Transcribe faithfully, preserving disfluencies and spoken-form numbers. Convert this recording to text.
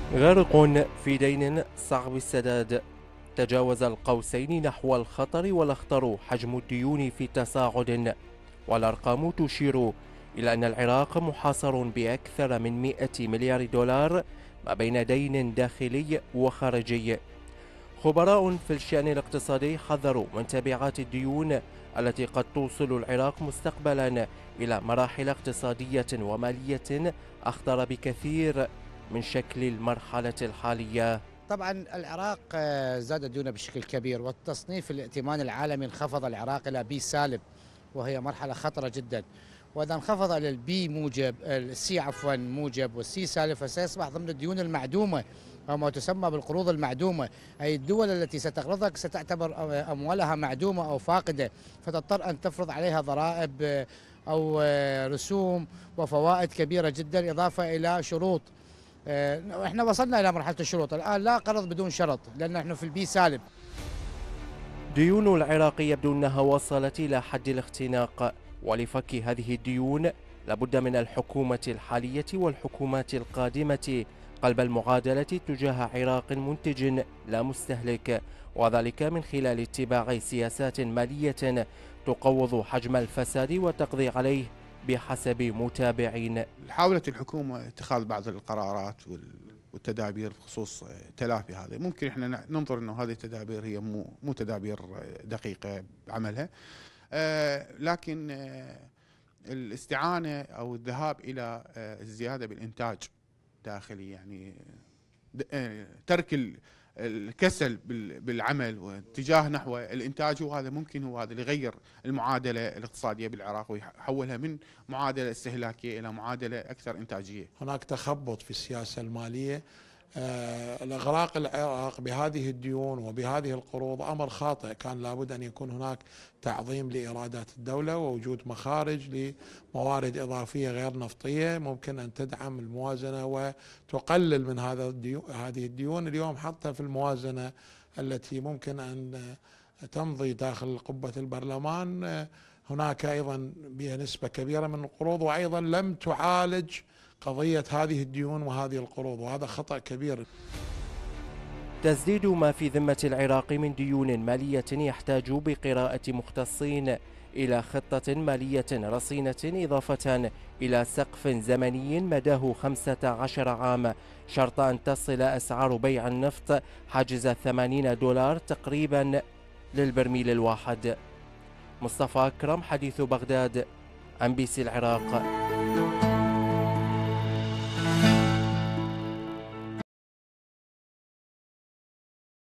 غارق في دين صعب السداد، تجاوز القوسين نحو الخطر والأخطر حجم الديون في تصاعد، والأرقام تشير إلى أن العراق محاصر بأكثر من مئة مليار دولار ما بين دين داخلي وخارجي. خبراء في الشأن الاقتصادي حذروا من تبعات الديون التي قد توصل العراق مستقبلا إلى مراحل اقتصادية ومالية أخطر بكثير من شكل المرحلة الحالية. طبعا العراق آه، زاد ديونه بشكل كبير، والتصنيف الائتمان العالمي انخفض العراق الى بي سالب، وهي مرحله خطره جدا. واذا انخفض الى البي موجب، السي عفوا موجب والسي سالب، فسيصبح ضمن الديون المعدومه او ما تسمى بالقروض المعدومه، اي الدول التي ستقرضك ستعتبر اموالها معدومه او فاقده، فتضطر ان تفرض عليها ضرائب آه، او آه، رسوم وفوائد كبيره جدا، اضافه الى شروط. آه، احنا وصلنا الى مرحله الشروط، الان لا قرض بدون شرط لان احنا في البي سالب. ديون العراق يبدو أنها وصلت إلى حد الاختناق، ولفك هذه الديون لابد من الحكومة الحالية والحكومات القادمة قلب المعادلة تجاه عراق منتج لا مستهلك، وذلك من خلال اتباع سياسات مالية تقوض حجم الفساد وتقضي عليه بحسب متابعين. حاولت الحكومة اتخاذ بعض القرارات والتدابير بخصوص تلافي هذا. ممكن احنا ننظر انه هذه التدابير هي مو مو تدابير دقيقة بعملها، آه لكن آه الاستعانة او الذهاب الى آه الزيادة بالانتاج الداخلي، يعني آه ترك الكسل بالعمل واتجاه نحو الانتاج، وهذا ممكن هو هذا اللي يغير المعادله الاقتصاديه بالعراق ويحولها من معادله استهلاكيه الى معادله اكثر انتاجيه. هناك تخبط في السياسه الماليه. آه، الاغراق العراق بهذه الديون وبهذه القروض امر خاطئ، كان لابد ان يكون هناك تعظيم لايرادات الدوله ووجود مخارج لموارد اضافيه غير نفطيه ممكن ان تدعم الموازنه وتقلل من هذا الديون هذه الديون. اليوم حتى في الموازنه التي ممكن ان تمضي داخل قبه البرلمان هناك ايضا بها نسبه كبيره من القروض، وايضا لم تعالج قضية هذه الديون وهذه القروض، وهذا خطأ كبير. تسديد ما في ذمة العراق من ديون مالية يحتاج بقراءة مختصين إلى خطة مالية رصينة، إضافة إلى سقف زمني مداه خمسة عشر عام، شرط أن تصل أسعار بيع النفط حاجز ثمانين دولار تقريبا للبرميل الواحد. مصطفى أكرم، حديث بغداد، أم بي سي العراق.